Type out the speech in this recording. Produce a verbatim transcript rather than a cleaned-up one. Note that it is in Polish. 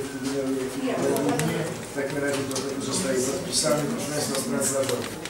Trybunału, jaki w takim razie protokół zostaje podpisany. Proszę Państwa, sprawdza